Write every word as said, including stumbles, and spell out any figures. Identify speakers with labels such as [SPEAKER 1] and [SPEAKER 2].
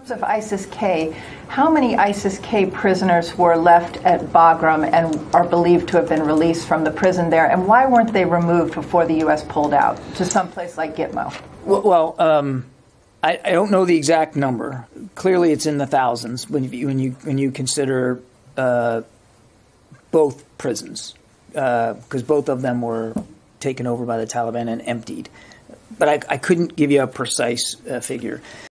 [SPEAKER 1] Of ISIS-K, how many ISIS-K prisoners were left at Bagram and are believed to have been released from the prison there, and why weren't they removed before the U S pulled out to some place like Gitmo?
[SPEAKER 2] Well, well um, I, I don't know the exact number. Clearly, it's in the thousands when you when you when you consider uh, both prisons, because uh, both of them were taken over by the Taliban and emptied. But I, I couldn't give you a precise uh, figure.